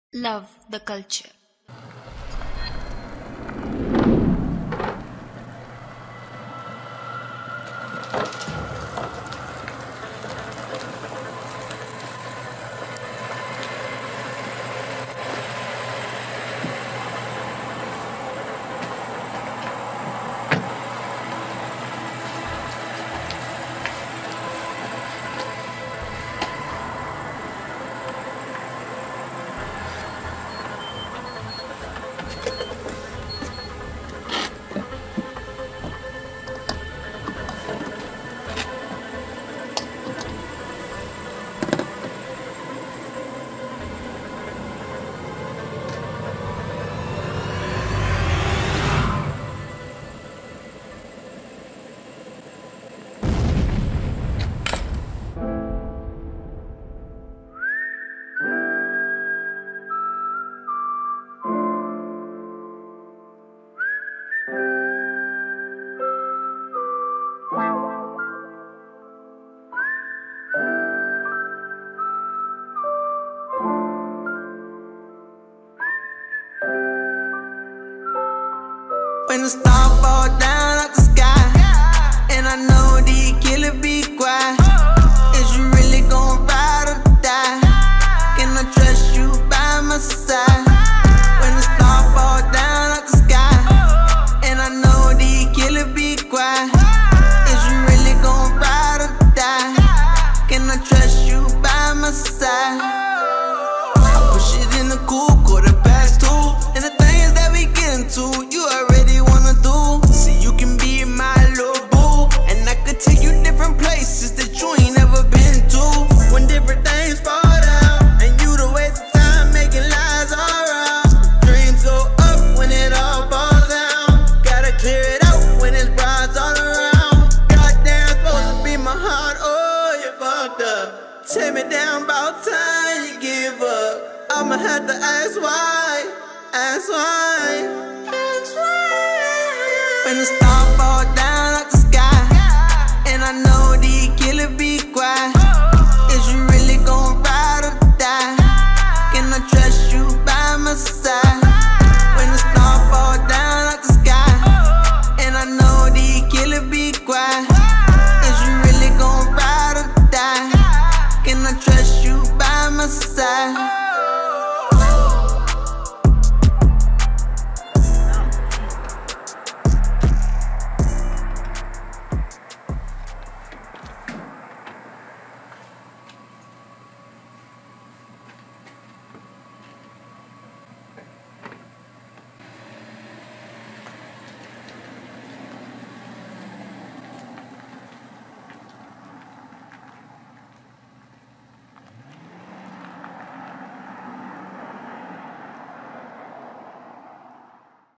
Love the culture. When the star fall down out the sky, and I know the killer be quiet. Is you really gon' ride or die? Can I trust you by my side? When the star fall down out the sky, and I know the killer be quiet. Is you really gon' ride or die? Can I trust you by my side? I push it in the cool, 2:15, and the things that we get into, you already wanna do. See, you can be my little boo, and I could take you different places that you ain't never been to. When different things fall down, and you the waste of time making lies all around. Dreams go up when it all falls down. Gotta clear it out when it's brides all around. Goddamn, supposed to be my heart, oh, you fucked up. Take me down, about time you give up. I'ma have to ask why, ask why, ask why. When the stars